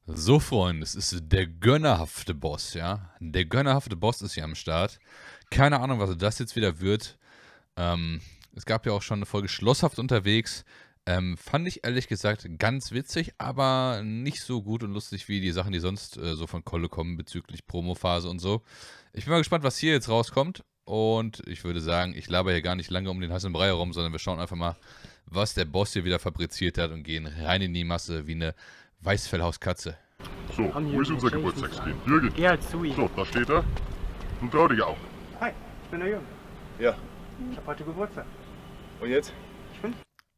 So, Freunde, es ist der gönnerhafte Boss, ja? Der gönnerhafte Boss ist hier am Start. Keine Ahnung, was das jetzt wieder wird. Es gab ja auch schon eine Folge Schlosshaft unterwegs. Fand ich ehrlich gesagt ganz witzig, aber nicht so gut und lustig wie die Sachen, die sonst so von Kolle kommen bezüglich Promophase und so. Ich bin mal gespannt, was hier jetzt rauskommt. Und ich würde sagen, ich laber hier gar nicht lange um den heißen Brei herum, sondern wir schauen einfach mal, was der Boss hier wieder fabriziert hat und gehen rein in die Masse wie eine Weißfellhauskatze. So, wo ist unser Geburtstagskind? Jürgen. Geh halt zu ihm. So, da steht er. Und trau dich auch. Hi, ich bin der Jürgen. Ja. Ich hab heute Geburtstag. Und jetzt? Ich bin...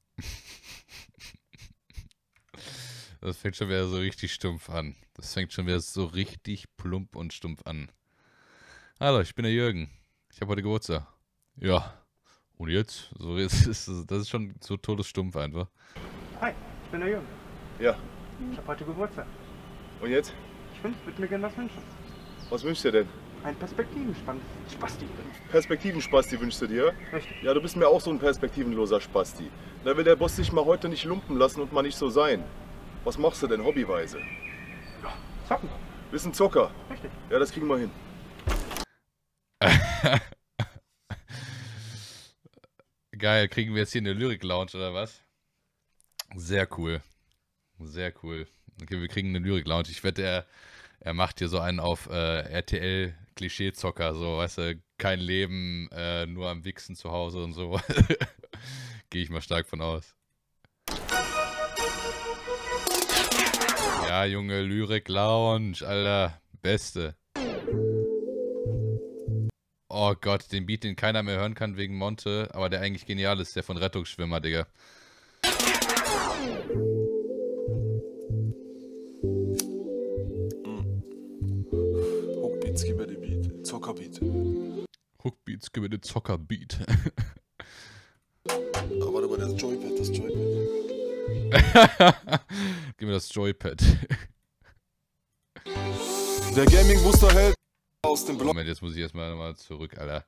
Das fängt schon wieder so richtig stumpf an. Das fängt schon wieder so richtig plump und stumpf an. Hallo, ich bin der Jürgen. Ich habe heute Geburtstag. Ja. Und jetzt? So, das ist schon so todesstumpf einfach. Hi, ich bin der Jürgen. Ja. Ich hab heute Geburtstag. Und jetzt? Ich würde mir gerne was wünschen. Was wünschst du denn? Ein Perspektivenspasti. Perspektivenspasti wünschst du dir? Richtig. Ja, du bist mir auch so ein perspektivenloser Spasti. Da will der Boss dich mal heute nicht lumpen lassen und mal nicht so sein. Was machst du denn hobbyweise? Ja, zocken. Bist ein Zocker? Richtig. Ja, das kriegen wir hin. Geil, kriegen wir jetzt hier eine Lyrik-Lounge oder was? Sehr cool. Sehr cool. Okay, wir kriegen eine Lyrik-Lounge. Ich wette, er macht hier so einen auf RTL-Klischee-Zocker, so, weißt du, kein Leben, nur am Wichsen zu Hause und so. Gehe ich mal stark von aus. Ja, Junge, Lyrik-Lounge, Alter, Beste. Oh Gott, den Beat, den keiner mehr hören kann wegen Monte, aber der eigentlich genial ist, der von Rettungsschwimmer, Digga. Hookbeats, gib mir den Beat. Zockerbeat. Hookbeats, gib mir den Zockerbeat. Aber warte mal, das Joypad, das Joypad. Gib mir das Joypad. Der Gaming-Booster hält aus dem Block. Moment, jetzt muss ich erstmal nochmal zurück, Alter.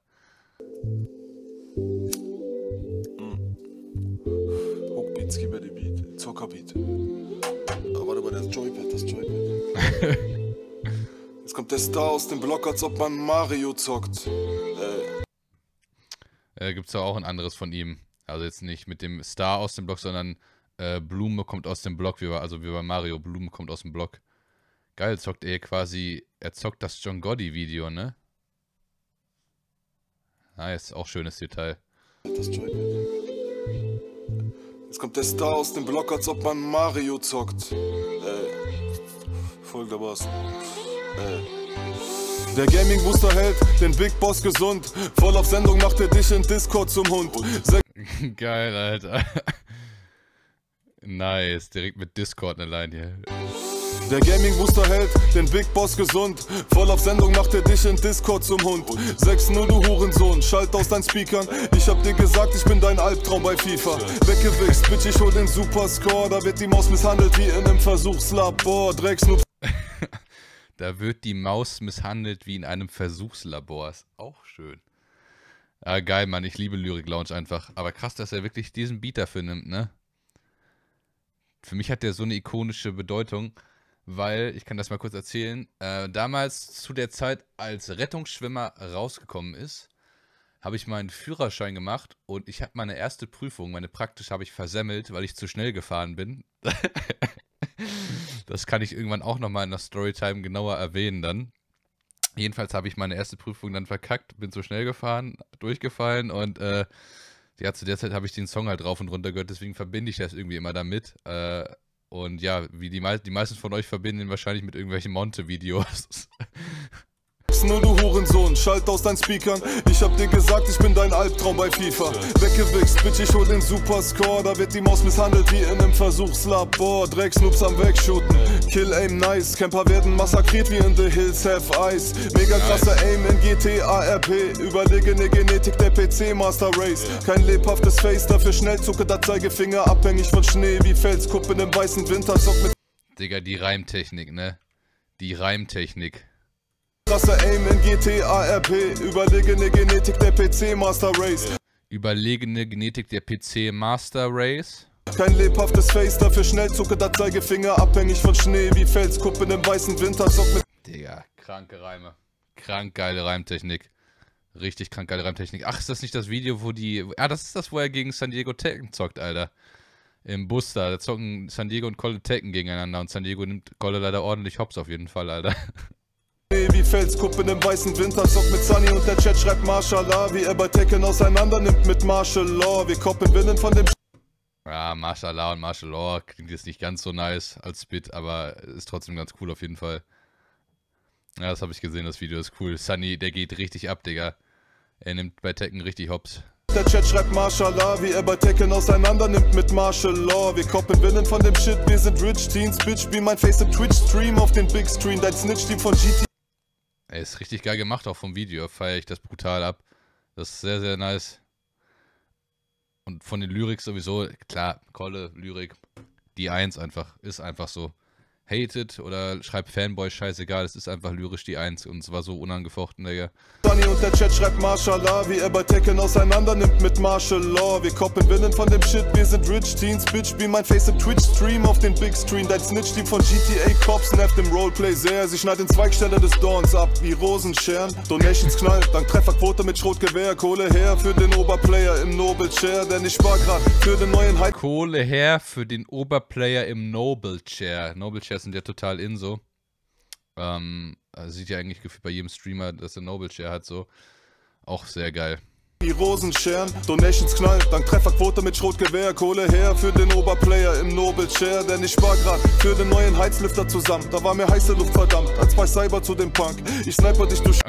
Hookbeats, gib mir den Beat. Zockerbeat. Aber warte mal, das Joypad, das Joypad. Jetzt kommt der Star aus dem Block, als ob man Mario zockt. Gibt's da auch ein anderes von ihm. Also jetzt nicht mit dem Star aus dem Block, sondern Blume kommt aus dem Block, wie bei Mario. Blume kommt aus dem Block. Geil, zockt er quasi, er zockt das John Gotti-Video, ne? Nice, auch schönes Detail. Das Joypad. Jetzt kommt der Star aus dem Block, als ob man Mario zockt. Folgender Boss. Der Gaming Booster hält den Big Boss gesund. Voll auf Sendung macht er dich in Discord zum Hund. Geil, Alter. Nice, direkt mit Discord eine Line hier. Der Gaming Booster hält den Big Boss gesund. Voll auf Sendung macht er dich in Discord zum Hund. 6-0, du Hurensohn, schalt aus deinen Speakern. Ich hab dir gesagt, ich bin dein Albtraum bei FIFA. Weggewichst, Bitch, ich hol den Superscore. Da wird die Maus misshandelt wie in einem Versuchslabor. Drecksnoob. Da wird die Maus misshandelt wie in einem Versuchslabor. Ist auch schön. Ah, geil, Mann. Ich liebe Lyrik Lounge einfach. Aber krass, dass er wirklich diesen Beat dafür nimmt, ne? Für mich hat der so eine ikonische Bedeutung, weil, ich kann das mal kurz erzählen, damals zu der Zeit, als Rettungsschwimmer rausgekommen ist, habe ich meinen Führerschein gemacht und ich habe meine erste Prüfung, meine praktische, habe ich versemmelt, weil ich zu schnell gefahren bin. Das kann ich irgendwann auch nochmal in der Storytime genauer erwähnen dann. Jedenfalls habe ich meine erste Prüfung dann verkackt, bin zu schnell gefahren, durchgefallen und ja, zu der Zeit habe ich den Song halt rauf und runter gehört, deswegen verbinde ich das irgendwie immer damit. Und ja, wie die meisten von euch verbinden ihn wahrscheinlich mit irgendwelchen Monte-Videos. Nur du Hurensohn, schalt aus deinen Speakern. Ich hab dir gesagt, ich bin dein Albtraum bei FIFA. Weggewichst, Bitch, ich hol den Superscore. Da wird die Maus misshandelt wie in einem Versuchslabor. Drecksnoobs am Wegshooten, Kill Aim nice. Camper werden massakriert wie in The Hills Have Ice. Mega krasser Aim in GTA RP. Überlegene Genetik der PC Master Race. Kein lebhaftes Face, dafür schnell zucke der Zeigefinger. Abhängig von Schnee wie Felskuppen im weißen Winter. Zock mit Digga, die Reimtechnik, ne? Die Reimtechnik. krasser Aim in GTA RP. Überlegene Genetik der PC Master Race. Überlegene Genetik der PC Master Race. Kein lebhaftes Face, dafür schnell zucke der Zeigefinger. Abhängig von Schnee wie Felskuppen im weißen Winter. Zock mit Digga, kranke Reime. Krank geile Reimtechnik. Richtig krank geile Reimtechnik. Ach, ist das nicht das Video, wo die... Ah, das ist das, wo er gegen San Diego Tekken zockt, Alter. Im Bus da zocken San Diego und Kolle Tekken gegeneinander und San Diego nimmt Kolle leider ordentlich Hops auf jeden Fall, Alter. Wie Felskuppen im weißen Winter. Zock mit Sunny und der Chat schreibt Mashallah. Wie er bei Tekken auseinander nimmt mit Martial Law. Wir koppeln Willen von dem... Ja, Mashallah und Martial Law klingt jetzt nicht ganz so nice als Spit, aber ist trotzdem ganz cool auf jeden Fall. Ja, das habe ich gesehen, das Video ist cool. Sunny, der geht richtig ab, Digga. Er nimmt bei Tekken richtig Hops. Der Chat schreibt Mashallah, wie er bei Tekken auseinander nimmt mit Martial Law. Wir koppeln Willen von dem Shit, wir sind Rich Teens. Bitch, be mein Face im Twitch-Stream auf den Big Screen. Dein Snitch-Team von GT. Er ist richtig geil gemacht, auch vom Video. Feiere ich das brutal ab. Das ist sehr, sehr nice. Und von den Lyrics sowieso, klar, Kolle, Lyrik, die 1 einfach, ist einfach so. Hated oder schreibt Fanboy, scheißegal, es ist einfach lyrisch die 1 und es war so unangefochten, Digga. Sunny und der Chat schreibt Mashallah, wie er bei Tekken auseinander nimmt mit Martial Law. Wir koppeln Willen von dem Shit, wir sind Rich Teens. Bitch, be mein Face im Twitch-Stream auf den Big Screen. Dein Snitch-Team von GTA Cops nervt im Roleplay sehr. Sie schneidet den Zweigsteller des Dorns ab wie Rosenscheren. Donations knallen, dank Trefferquote mit Schrotgewehr. Kohle her für den Oberplayer im Noble Chair, denn ich spar grad für den neuen Hype. Kohle her für den Oberplayer im Noble Chair. Noble Chair sind ja total in so. Also sieht ja eigentlich gefühlt bei jedem Streamer, dass er Noble Chair hat, so. Auch sehr geil. Die Rosenscheren, Donations knallen, dank Trefferquote mit Schrotgewehr. Kohle her für den Oberplayer im Noble Chair, denn ich spar grad für den neuen Heizlüfter zusammen. Da war mir heiße Luft verdammt, als bei Cyber zu dem Punk. Ich sniper dich durch.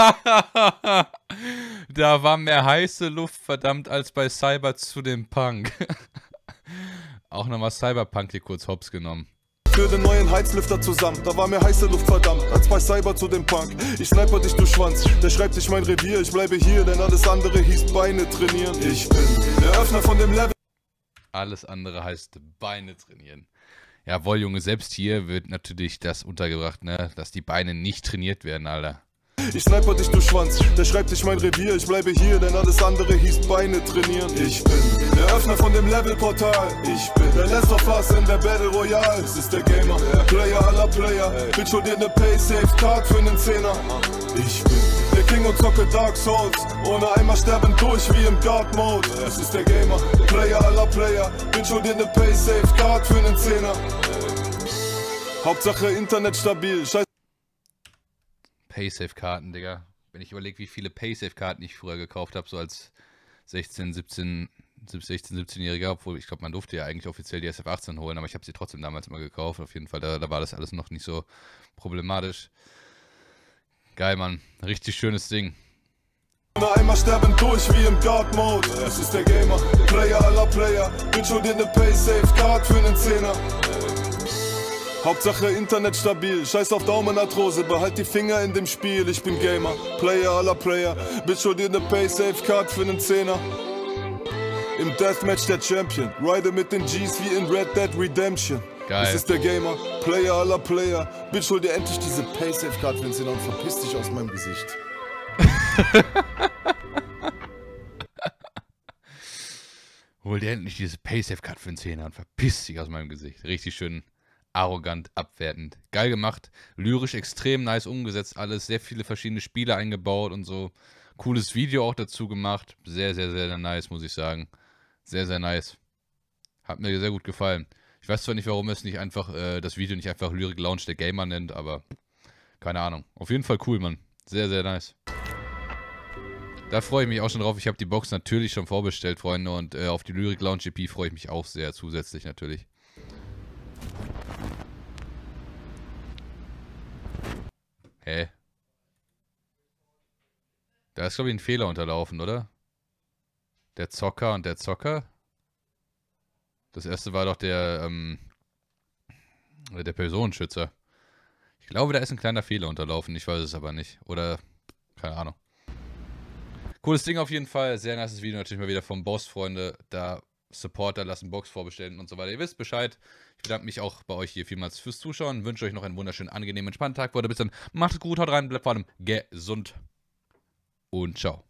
Da war mehr heiße Luft verdammt als bei Cyber zu dem Punk. Auch nochmal Cyberpunk hier kurz hops genommen. Für den neuen Heizlüfter zusammen, da war mir heiße Luft verdammt, als bei Cyber zu dem Punk. Ich sniper dich, du Schwanz, der schreibt dich mein Revier. Ich bleibe hier, denn alles andere hieß Beine trainieren. Ich bin der Öffner von dem Level. Alles andere heißt Beine trainieren. Jawohl, Junge, selbst hier wird natürlich das untergebracht, ne, dass die Beine nicht trainiert werden, Alter. Ich sniper dich, du Schwanz, der schreibt dich mein Revier. Ich bleibe hier, denn alles andere hieß Beine trainieren. Ich bin der Öffner von dem Levelportal. Ich bin der Last of Us in der Battle Royale. Es ist der Gamer, Player aller Player. Bitch, hol dir ne Pay-Safe-Card für nen Zehner. Ich bin der King und zocke Dark Souls. Ohne einmal sterben durch wie im God-Mode. Es ist der Gamer, Player aller Player. Bitch, hol dir ne Pay-Safe-Card für nen Zehner. Hauptsache Internet stabil. Scheiß Paysafe-Karten, Digga. Wenn ich überlege, wie viele Paysafe-Karten ich früher gekauft habe, so als 17-Jähriger, obwohl ich glaube, man durfte ja eigentlich offiziell die SF18 holen, aber ich habe sie trotzdem damals immer gekauft. Auf jeden Fall, da war das alles noch nicht so problematisch. Geil, Mann. Richtig schönes Ding. Ohne einmal sterben durch wie im God-Mode. Es ist der Gamer, Player aller Player. Bitch, hol dir ne Pay-Safe-Card für nen Zehner. Hauptsache Internet stabil, scheiß auf Daumenarthrose, behalt die Finger in dem Spiel. Ich bin Gamer, Player aller Player. Bitch, hol dir ne Pay-Safe-Card für nen Zehner. Im Deathmatch der Champion, ride mit den Gs wie in Red Dead Redemption. Geil. Es ist der Gamer, Player aller Player. Bitch, hol dir endlich diese Pay-Safe-Card für den Zehner und verpiss dich aus meinem Gesicht. Hol dir endlich diese Paysafe-Card für den Zehner und verpiss dich aus meinem Gesicht. Richtig schön arrogant, abwertend. Geil gemacht, lyrisch extrem nice umgesetzt, alles, sehr viele verschiedene Spiele eingebaut und so. Cooles Video auch dazu gemacht. Sehr, sehr, sehr nice, muss ich sagen. Sehr, sehr nice. Hat mir sehr gut gefallen. Ich weiß zwar nicht, warum es nicht einfach, das Video nicht einfach Lyric Lounge der Gamer nennt, aber keine Ahnung. Auf jeden Fall cool, Mann. Sehr, sehr nice. Da freue ich mich auch schon drauf. Ich habe die Box natürlich schon vorbestellt, Freunde, und auf die Lyric Lounge EP freue ich mich auch sehr zusätzlich natürlich. Hä? Da ist, glaube ich, ein Fehler unterlaufen, oder? Der Zocker und der Zocker? Das erste war doch der Personenschützer. Ich glaube, da ist ein kleiner Fehler unterlaufen. Ich weiß es aber nicht. Oder, keine Ahnung. Cooles Ding auf jeden Fall. Sehr nices Video natürlich mal wieder vom Boss, Freunde. Da Supporter lassen, Box vorbestellen und so weiter. Ihr wisst Bescheid. Ich bedanke mich auch bei euch hier vielmals fürs Zuschauen. Wünsche euch noch einen wunderschönen, angenehmen, entspannten Tag. Bis dann. Macht es gut, haut rein, bleibt vor allem gesund. Und ciao.